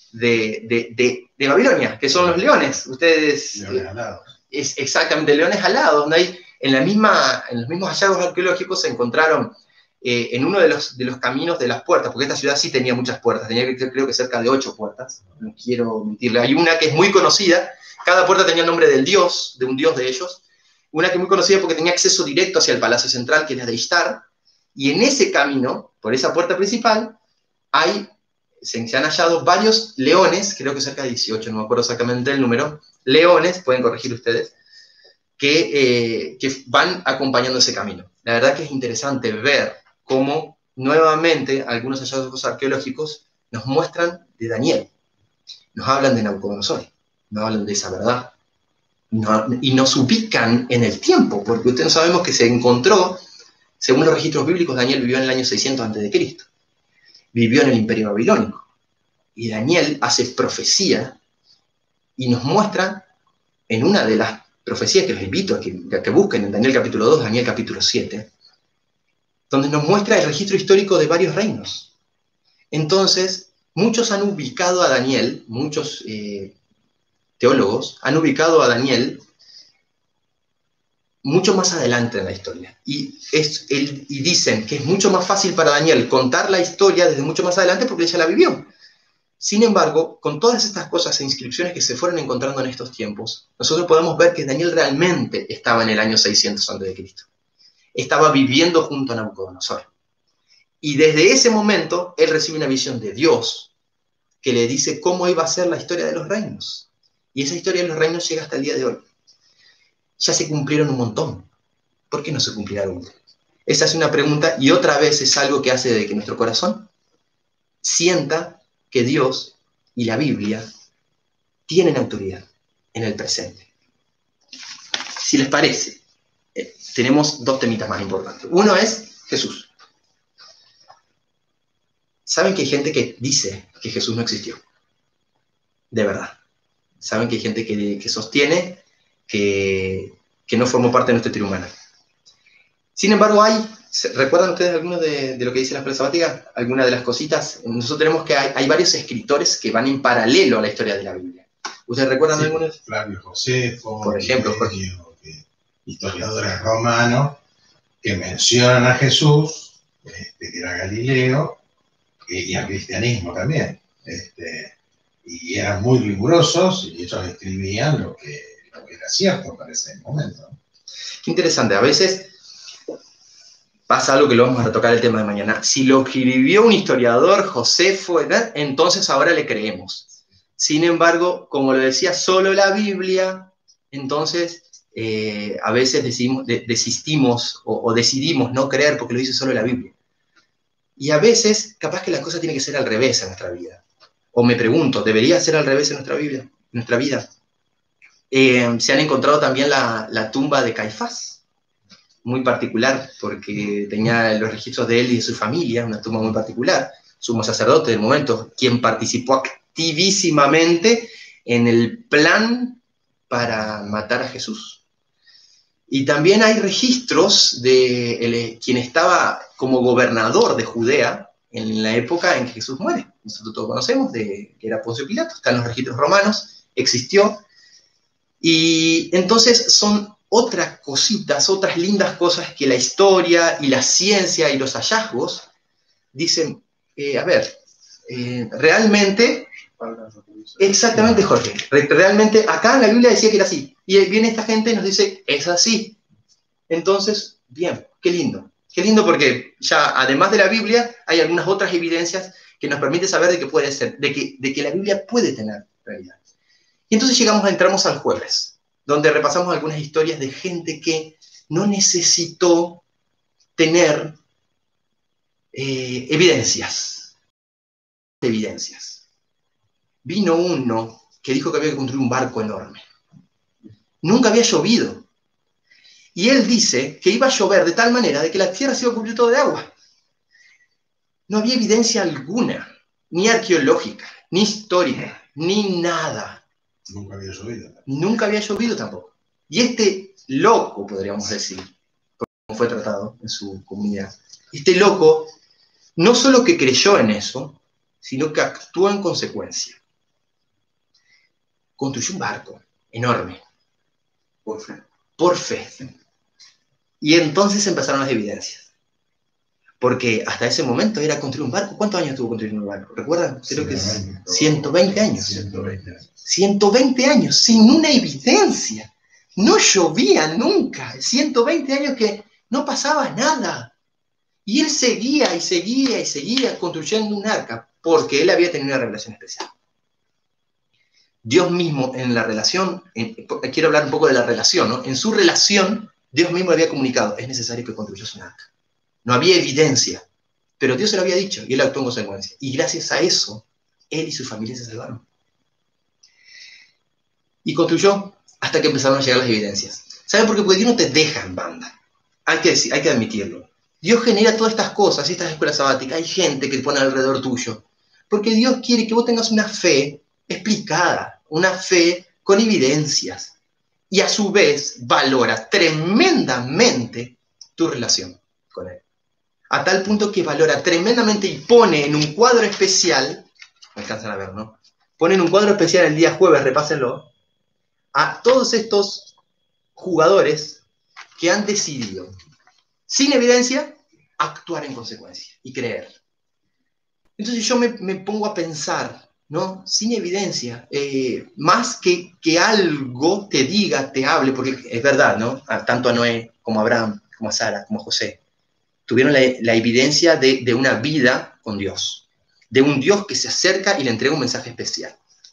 Speaker 3: de, de, de, de Babilonia, que son los leones. Ustedes...
Speaker 4: Leones alados.
Speaker 3: Es exactamente, leones alados, donde hay, en, la misma, en los mismos hallazgos arqueológicos se encontraron eh, en uno de los, de los caminos de las puertas, porque esta ciudad sí tenía muchas puertas, tenía creo que cerca de ocho puertas, no quiero mentirle. Hay una que es muy conocida, cada puerta tenía el nombre del dios, de un dios de ellos, una que es muy conocida porque tenía acceso directo hacia el palacio central, que es la de Ishtar, y en ese camino, por esa puerta principal, hay, se, se han hallado varios leones, creo que cerca de dieciocho, no me acuerdo exactamente el número, leones, pueden corregir ustedes, que, eh, que van acompañando ese camino. La verdad que es interesante ver cómo nuevamente algunos hallazgos arqueológicos nos muestran de Daniel, nos hablan de Nabucodonosor, nos hablan de esa verdad, no, y nos ubican en el tiempo, porque ustedes sabemos que se encontró, según los registros bíblicos, Daniel vivió en el año seiscientos antes de Cristo, vivió en el Imperio Babilónico, y Daniel hace profecía y nos muestra en una de las profecías que los invito a que, a que busquen en Daniel capítulo dos, Daniel capítulo siete, donde nos muestra el registro histórico de varios reinos. Entonces, muchos han ubicado a Daniel, muchos eh, teólogos han ubicado a Daniel mucho más adelante en la historia. Y, es, el, y dicen que es mucho más fácil para Daniel contar la historia desde mucho más adelante porque él ya la vivió. Sin embargo, con todas estas cosas e inscripciones que se fueron encontrando en estos tiempos, nosotros podemos ver que Daniel realmente estaba en el año seiscientos antes de Cristo. Estaba viviendo junto a Nabucodonosor. Y desde ese momento, él recibe una visión de Dios que le dice cómo iba a ser la historia de los reinos. Y esa historia de los reinos llega hasta el día de hoy. Ya se cumplieron un montón. ¿Por qué no se cumplirán? Esa es una pregunta y otra vez es algo que hace de que nuestro corazón sienta que Dios y la Biblia tienen autoridad en el presente. Si les parece, eh, tenemos dos temitas más importantes. Uno es Jesús. ¿Saben que hay gente que dice que Jesús no existió? De verdad. ¿Saben que hay gente que, que sostiene que, que no formó parte de nuestra historia humana? Sin embargo, hay, ¿recuerdan ustedes alguno de, de lo que dice la escuela sabática? Algunas de las cositas. Nosotros tenemos que hay, hay varios escritores que van en paralelo a la historia de la Biblia. ¿Ustedes recuerdan sí, algunos?
Speaker 4: Flavio Josefo,
Speaker 3: por ejemplo,
Speaker 4: Medio, que, historiadores romanos que mencionan a Jesús, este, que era Galileo, y, y al cristianismo también. Este, y eran muy rigurosos y ellos escribían lo que, lo que era cierto para ese momento.
Speaker 3: Qué interesante. A veces pasa algo que lo vamos a retocar el tema de mañana. Si lo escribió un historiador, Josefo, ¿verdad? Entonces ahora le creemos. Sin embargo, como lo decía solo la Biblia, entonces eh, a veces decidimos, de, desistimos o, o decidimos no creer porque lo dice solo la Biblia. Y a veces, capaz que la cosa tiene que ser al revés en nuestra vida. O me pregunto, ¿debería ser al revés en nuestra Biblia, en nuestra vida? Eh, se han encontrado también la, la tumba de Caifás, muy particular, porque tenía los registros de él y de su familia, una tumba muy particular, sumo sacerdote del momento, quien participó activísimamente en el plan para matar a Jesús. Y también hay registros de el, quien estaba como gobernador de Judea en la época en que Jesús muere. Nosotros todos conocemos, de, que era Poncio Pilato, están los registros romanos, existió. Y entonces son otras cositas, otras lindas cosas que la historia y la ciencia y los hallazgos dicen, eh, a ver, eh, realmente, exactamente Jorge, realmente acá en la Biblia decía que era así, y viene esta gente y nos dice, es así. Entonces, bien, qué lindo, qué lindo porque ya además de la Biblia hay algunas otras evidencias que nos permiten saber de que puede ser, de que, de que la Biblia puede tener realidad. Y entonces llegamos, entramos al jueves, donde repasamos algunas historias de gente que no necesitó tener eh, evidencias. Evidencias. Vino uno que dijo que había que construir un barco enorme. Nunca había llovido. Y él dice que iba a llover de tal manera de que la tierra se iba a cubrir todo de agua. No había evidencia alguna, ni arqueológica, ni histórica, ni nada.
Speaker 4: Nunca había llovido.
Speaker 3: Nunca había llovido tampoco. Y este loco, podríamos decir, como fue tratado en su comunidad, este loco no solo que creyó en eso, sino que actuó en consecuencia. construyó un barco enorme.
Speaker 4: Por fe.
Speaker 3: Por fe. Y entonces empezaron las evidencias. Porque hasta ese momento era construir un barco. ¿Cuántos años tuvo construir un barco? ¿Recuerdan? Creo que es ciento veinte años.
Speaker 4: ciento veinte años.
Speaker 3: ciento veinte años sin una evidencia. No llovía nunca. ciento veinte años que no pasaba nada. Y él seguía y seguía y seguía construyendo un arca porque él había tenido una revelación especial. Dios mismo en la relación, en, quiero hablar un poco de la relación, ¿no? En su relación, Dios mismo le había comunicado, es necesario que construyas un arca. No había evidencia, pero Dios se lo había dicho y él actuó en consecuencia. Y gracias a eso, él y su familia se salvaron. Y construyó hasta que empezaron a llegar las evidencias. ¿Saben por qué? Porque Dios no te deja en banda. Hay que, decir, hay que admitirlo. Dios genera todas estas cosas, estas escuelas sabáticas. Hay gente que pone alrededor tuyo. Porque Dios quiere que vos tengas una fe explicada, una fe con evidencias. Y a su vez valora tremendamente tu relación con Él. A tal punto que valora tremendamente y pone en un cuadro especial, me alcanzan a ver, ¿no? Pone en un cuadro especial el día jueves, repásenlo, a todos estos jugadores que han decidido, sin evidencia, actuar en consecuencia y creer. Entonces yo me, me pongo a pensar, ¿no? Sin evidencia, eh, más que que algo te diga, te hable, porque es verdad, ¿no? Tanto a Noé como a Abraham, como a Sara, como a José, tuvieron la, la evidencia de, de una vida con Dios, de un Dios que se acerca y le entrega un mensaje especial,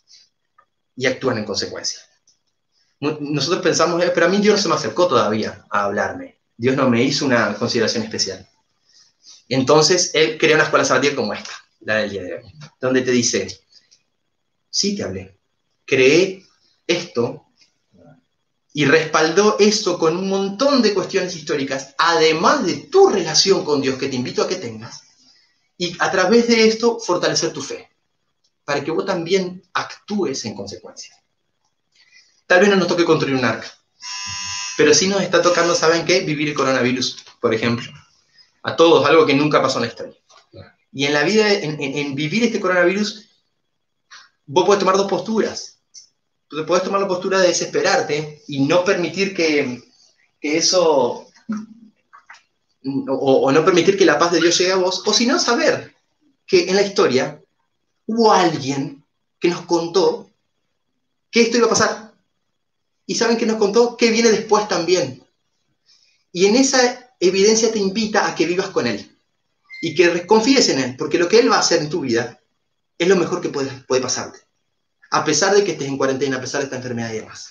Speaker 3: y actúan en consecuencia. Nosotros pensamos, eh, pero a mí Dios no se me acercó todavía a hablarme, Dios no me hizo una consideración especial. Entonces, Él crea una escuela sabática como esta, la del día de hoy, donde te dice, sí te hablé, creé esto, y respaldó eso con un montón de cuestiones históricas, además de tu relación con Dios que te invito a que tengas, y a través de esto fortalecer tu fe, para que vos también actúes en consecuencia. Tal vez no nos toque construir un arca, pero sí nos está tocando, ¿saben qué? Vivir el coronavirus, por ejemplo. A todos, algo que nunca pasó en la historia. Y en la vida, en, en, en vivir este coronavirus, vos podés tomar dos posturas. Podés tomar la postura de desesperarte y no permitir que, que eso, o, o no permitir que la paz de Dios llegue a vos, o si no, saber que en la historia hubo alguien que nos contó que esto iba a pasar. Y saben que nos contó que viene después también. Y en esa evidencia te invita a que vivas con Él. Y que confíes en Él, porque lo que Él va a hacer en tu vida es lo mejor que puede, puede pasarte. A pesar de que estés en cuarentena, a pesar de esta enfermedad y demás.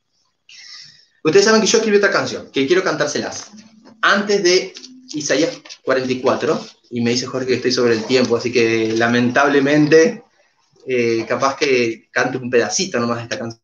Speaker 3: Ustedes saben que yo escribí otra canción, que quiero cantárselas. Antes de Isaías cuarenta y cuatro, y me dice Jorge que estoy sobre el tiempo, así que lamentablemente, eh, capaz que cante un pedacito nomás de esta canción.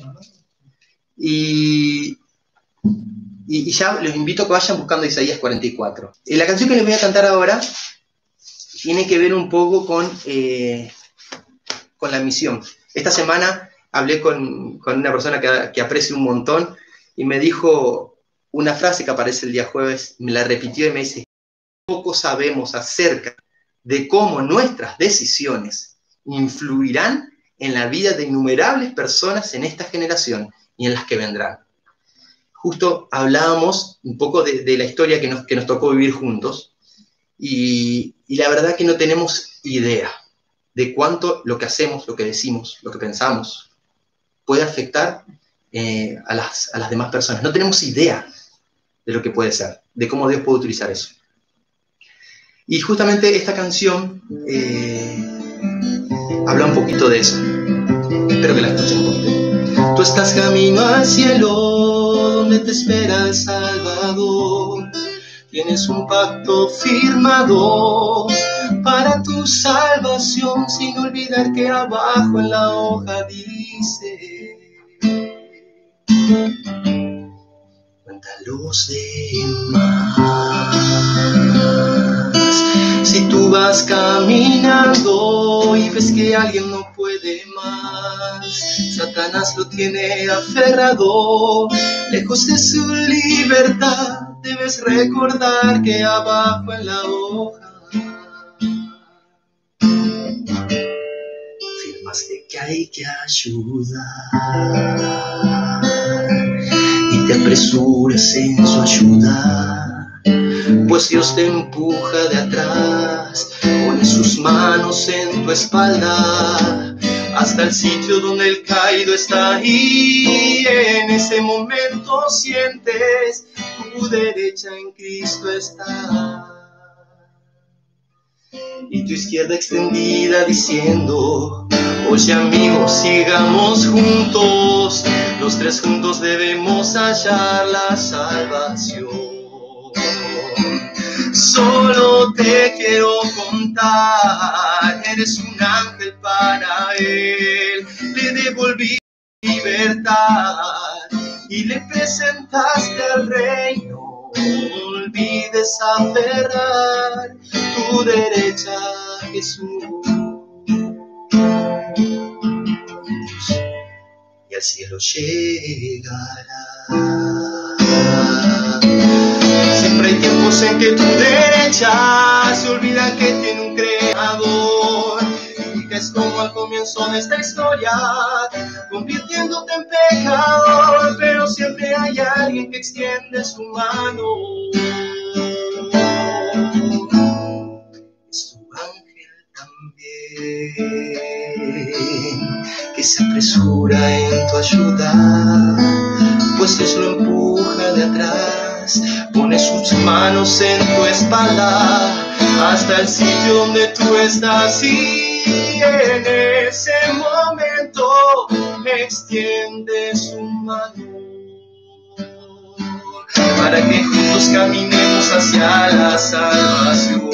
Speaker 3: Y, y, y ya los invito a que vayan buscando Isaías cuarenta y cuatro. Y la canción que les voy a cantar ahora tiene que ver un poco con, eh, con la misión. Esta semana hablé con, con una persona que, que aprecio un montón y me dijo una frase que aparece el día jueves, me la repitió y me dice, poco sabemos acerca de cómo nuestras decisiones influirán en la vida de innumerables personas en esta generación y en las que vendrán. Justo hablábamos un poco de, de la historia que nos, que nos tocó vivir juntos y, y la verdad que no tenemos idea de cuánto lo que hacemos, lo que decimos, lo que pensamos puede afectar eh, a, las, a las demás personas. No tenemos idea de lo que puede ser, de cómo Dios puede utilizar eso. Y justamente esta canción eh, habla un poquito de eso. Espero que la escuchen conmigo. Tú estás camino al cielo, donde te espera el Salvador. Tienes un pacto firmado para tu salvación, sin olvidar que abajo en la hoja dice: cuéntalos demás. Si tú vas caminando y ves que alguien no puede más, Satanás lo tiene aferrado, lejos de su libertad. Debes recordar que abajo en la hoja firma de que hay que ayudar y te apresuras en su ayuda, pues Dios te empuja de atrás, pone sus manos en tu espalda hasta el sitio donde el caído está, ahí en ese momento sientes tu derecha en Cristo está y tu izquierda extendida diciendo: oye amigo, sigamos juntos, los tres juntos debemos hallar la salvación. Solo te quiero contar, eres un ángel para él, le devolví libertad y le presentaste al reino. No olvides aferrar tu derecha a Jesús y al cielo llegará. Siempre hay tiempos en que tu derecha se olvida que tiene un creador y que es como al comienzo de esta historia, convirtiéndote en pecador, pero siempre hay alguien que extiende su mano. Es tu ángel también, que se apresura en tu ayuda, pues Dios lo empuja de atrás, pone sus manos en tu espalda hasta el sitio donde tú estás y en ese momento extiende su mano para que juntos caminemos hacia la salvación.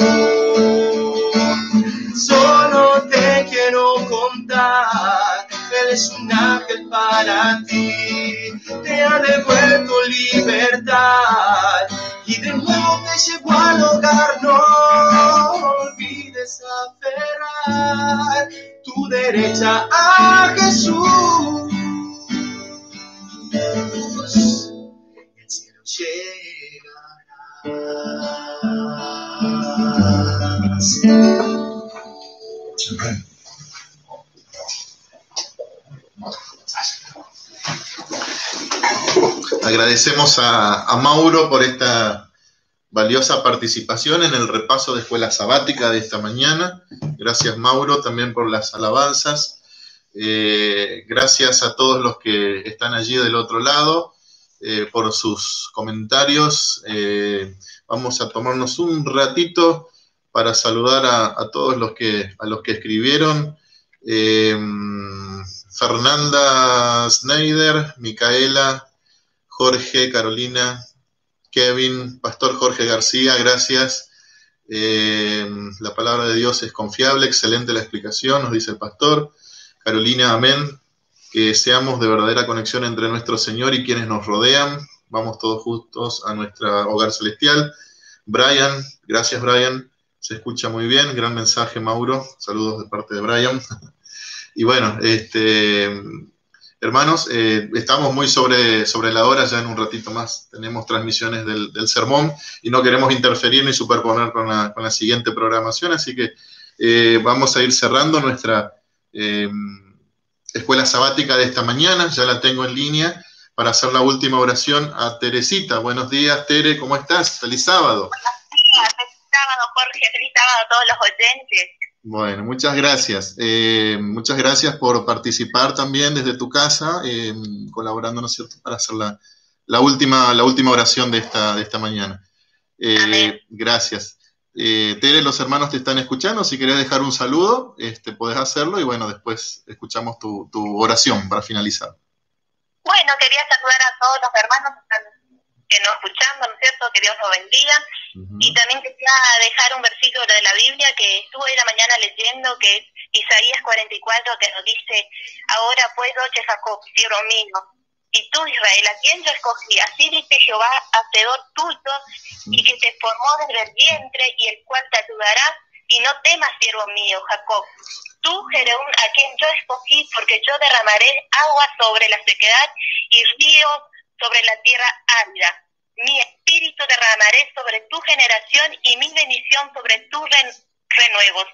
Speaker 3: Solo te quiero contar, Él es un ángel para ti, te ha devuelto libertad y de nuevo te llevó al hogar. No olvides aferrar tu derecha a Jesús. El cielo llegará.
Speaker 1: Agradecemos a, a Mauro por esta valiosa participación en el repaso de escuela sabática de esta mañana. Gracias, Mauro, también por las alabanzas. Eh, gracias a todos los que están allí del otro lado eh, por sus comentarios. Eh, vamos a tomarnos un ratito para saludar a, a todos los que, a los que escribieron. Eh, Fernanda Schneider, Micaela, Jorge, Carolina, Kevin, Pastor Jorge García, gracias. Eh, la palabra de Dios es confiable, excelente la explicación, nos dice el pastor. Carolina, amén. Que seamos de verdadera conexión entre nuestro Señor y quienes nos rodean. Vamos todos juntos a nuestro hogar celestial. Brian, gracias Brian, se escucha muy bien, gran mensaje Mauro, saludos de parte de Brian. Y bueno, este... hermanos, eh, estamos muy sobre, sobre la hora, ya en un ratito más tenemos transmisiones del, del sermón y no queremos interferir ni superponer con la, con la siguiente programación, así que eh, vamos a ir cerrando nuestra eh, escuela sabática de esta mañana. Ya la tengo en línea para hacer la última oración a Teresita. Buenos días, Tere, ¿cómo estás? ¡Feliz sábado!
Speaker 2: Buenos días, feliz sábado, Jorge, feliz sábado a todos los oyentes.
Speaker 1: Bueno, muchas gracias. Eh, muchas gracias por participar también desde tu casa, eh, colaborando, ¿no es cierto?, para hacer la, la, última, la última oración de esta, de esta mañana. Eh, gracias. Eh, Tere, los hermanos te están escuchando. Si querés dejar un saludo, este, podés hacerlo y bueno, después escuchamos tu, tu oración para finalizar.
Speaker 2: Bueno, quería saludar a todos los hermanos que nos escuchando, ¿no es cierto? Que Dios los bendiga. Uh-huh. Y también quería dejar un versículo de la Biblia que estuve la mañana leyendo, que es Isaías cuarenta y cuatro, que nos dice: ahora pues, oye Jacob, siervo mío, y tú Israel, a quien yo escogí, así dice Jehová, hacedor tuyo, y que te formó desde el vientre, y el cual te ayudará, y no temas, siervo mío, Jacob. Tú, Gedeón, a quien yo escogí, porque yo derramaré agua sobre la sequedad y ríos sobre la tierra árida. Mi espíritu derramaré sobre tu generación y mi bendición sobre tus ren- renuevos.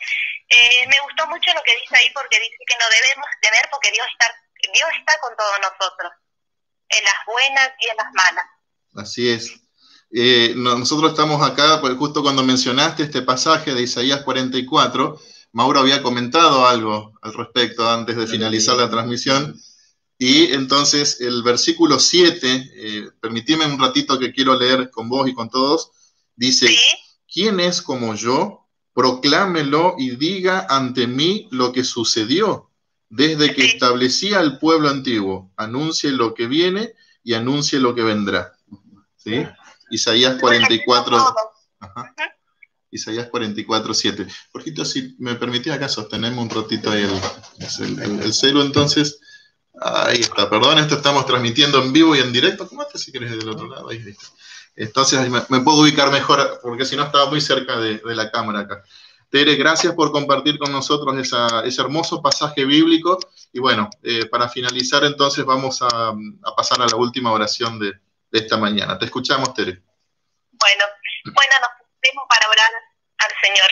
Speaker 2: Eh, me gustó mucho lo que dice ahí, porque dice que no debemos temer porque Dios está, Dios está con todos nosotros, en las buenas y en las malas.
Speaker 1: Así es. Eh, nosotros estamos acá, pues justo cuando mencionaste este pasaje de Isaías cuarenta y cuatro, Mauro había comentado algo al respecto antes de finalizar la transmisión, y entonces el versículo siete, eh, permitime un ratito que quiero leer con vos y con todos, dice, ¿sí? ¿Quién es como yo? Proclámelo y diga ante mí lo que sucedió, desde que establecí al pueblo antiguo, anuncie lo que viene y anuncie lo que vendrá. ¿Sí? Isaías cuarenta y cuatro, ajá, Isaías cuarenta y cuatro, siete. Jorgito, si me permitís acá sostenerme un ratito ahí el, el, el, el celu, entonces, ahí está, perdón, esto estamos transmitiendo en vivo y en directo, ¿cómo estás si querés del otro lado? Ahí está. Entonces ahí me, me puedo ubicar mejor, porque si no estaba muy cerca de, de la cámara acá. Tere, gracias por compartir con nosotros esa, ese hermoso pasaje bíblico, y bueno, eh, para finalizar entonces vamos a, a pasar a la última oración de de esta mañana. Te escuchamos, Tere.
Speaker 2: Bueno, bueno, nos pusimos para orar al Señor.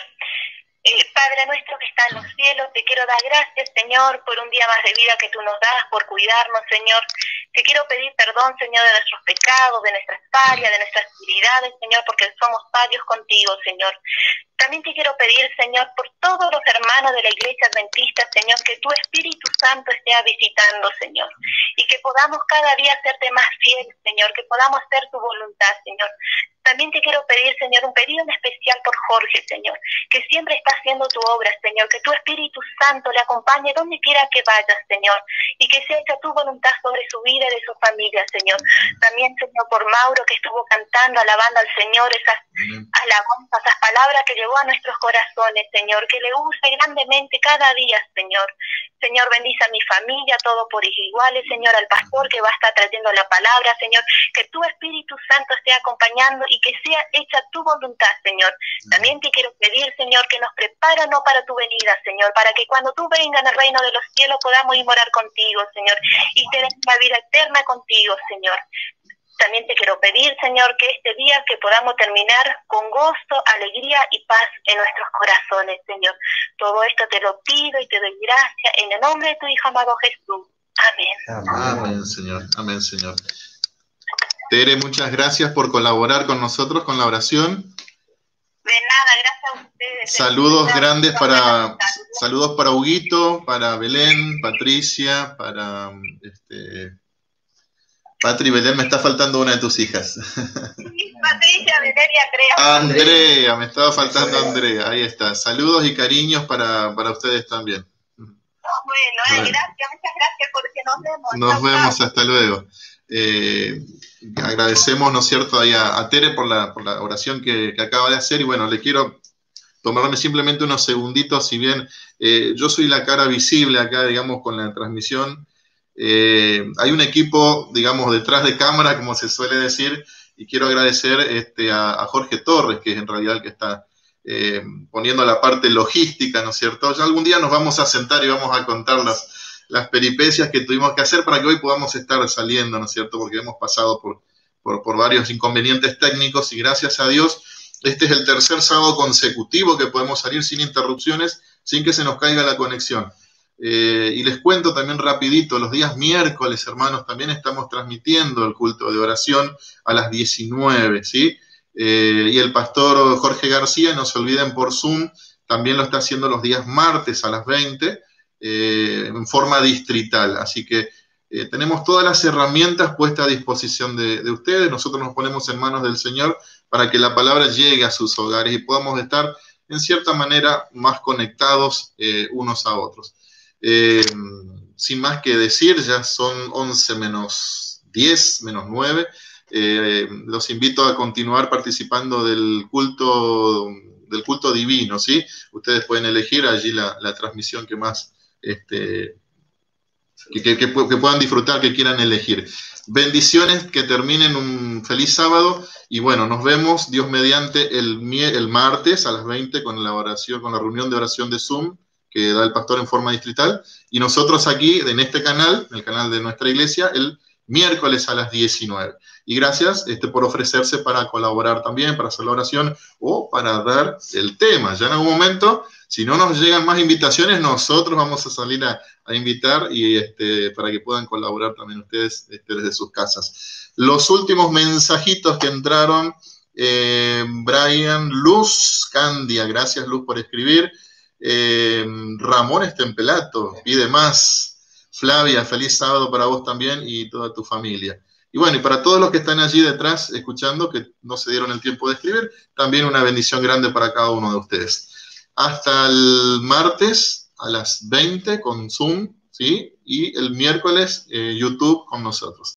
Speaker 2: Eh, Padre nuestro que está en los cielos, te quiero dar gracias, Señor, por un día más de vida que tú nos das, por cuidarnos, Señor. Te quiero pedir perdón, Señor, de nuestros pecados, de nuestras fallas, de nuestras debilidades, Señor, porque somos sabios contigo, Señor. También te quiero pedir, Señor, por todos los hermanos de la Iglesia Adventista, Señor, que tu Espíritu Santo esté visitando, Señor, y que podamos cada día hacerte más fiel, Señor, que podamos hacer tu voluntad, Señor. También te quiero pedir, Señor, un pedido en especial por Jorge, Señor, que siempre está haciendo tu obra, Señor, que tu Espíritu Santo le acompañe donde quiera que vaya, Señor, y que sea hecha tu voluntad sobre su vida y de su familia, Señor. También, Señor, por Mauro, que estuvo cantando, alabando al Señor, esas alabanzas, esas palabras que llegó a nuestros corazones, Señor, que le use grandemente cada día, Señor. Señor, bendice a mi familia, todo por iguales, Señor, al pastor que va a estar trayendo la palabra, Señor, que tu Espíritu Santo esté acompañando y que sea hecha tu voluntad, Señor. También te quiero pedir, Señor, que nos prepara no para tu venida, Señor, para que cuando tú vengas en el reino de los cielos podamos ir morar contigo, Señor, y tener una vida eterna contigo, Señor. También te quiero pedir, Señor, que este día que podamos terminar con gozo, alegría y paz en nuestros corazones, Señor. Todo esto te lo pido y te doy gracias en el nombre de tu Hijo amado Jesús. Amén.
Speaker 1: Amén, Señor. Amén, Señor. Tere, muchas gracias por colaborar con nosotros con la oración.
Speaker 2: De nada, gracias a ustedes.
Speaker 1: Saludos gracias. grandes para, saludos para Huguito, para Belén, Patricia, para este, Patri, Belén, me está faltando una de tus hijas.
Speaker 2: Sí, Patricia, Belén y Andrea.
Speaker 1: Andrea, me estaba faltando Andrea, ahí está. Saludos y cariños para, para ustedes también.
Speaker 2: Bueno, eh, bueno, gracias, muchas gracias porque nos vemos.
Speaker 1: Nos chau, vemos, chau. Hasta luego. Eh, agradecemos, ¿no es cierto?, ahí a, a Tere por la, por la oración que, que acaba de hacer, y bueno, le quiero tomarme simplemente unos segunditos, si bien eh, yo soy la cara visible acá, digamos, con la transmisión, eh, hay un equipo, digamos, detrás de cámara, como se suele decir, y quiero agradecer este, a, a Jorge Torres, que es en realidad el que está eh, poniendo la parte logística, ¿no es cierto? Ya algún día nos vamos a sentar y vamos a contar las, las peripecias que tuvimos que hacer para que hoy podamos estar saliendo, ¿no es cierto? Porque hemos pasado por, por, por varios inconvenientes técnicos, y gracias a Dios, este es el tercer sábado consecutivo que podemos salir sin interrupciones, sin que se nos caiga la conexión. Eh, y les cuento también rapidito, los días miércoles, hermanos, también estamos transmitiendo el culto de oración a las diecinueve, ¿sí? Eh, y el pastor Jorge García, no se olviden, por Zoom, también lo está haciendo los días martes a las veinte, eh, en forma distrital. Así que eh, tenemos todas las herramientas puestas a disposición de, de ustedes. Nosotros nos ponemos en manos del Señor para que la palabra llegue a sus hogares y podamos estar, en cierta manera, más conectados eh, unos a otros. Eh, sin más que decir, ya son once menos diez, menos nueve. Eh, los invito a continuar participando del culto, del culto divino, ¿sí? Ustedes pueden elegir allí la, la transmisión que más, este, que, que, que puedan disfrutar, que quieran elegir. Bendiciones, que terminen un feliz sábado, y bueno, nos vemos, Dios mediante, el, el martes a las veinte con la oración, con la reunión de oración de Zoom que da el pastor en forma distrital, y nosotros aquí, en este canal, el canal de nuestra iglesia, el miércoles a las diecinueve. Y gracias este, por ofrecerse para colaborar también, para hacer la oración o para dar el tema. Ya en algún momento, si no nos llegan más invitaciones, nosotros vamos a salir a, a invitar y este, para que puedan colaborar también ustedes este, desde sus casas. Los últimos mensajitos que entraron, eh, Brian Luz Candia, gracias Luz por escribir. Eh, Ramón Estempelato, pide más. Flavia, feliz sábado para vos también y toda tu familia. Y bueno, y para todos los que están allí detrás escuchando, que no se dieron el tiempo de escribir, también una bendición grande para cada uno de ustedes. Hasta el martes a las veinte con Zoom, ¿sí? Y el miércoles eh, YouTube con nosotros.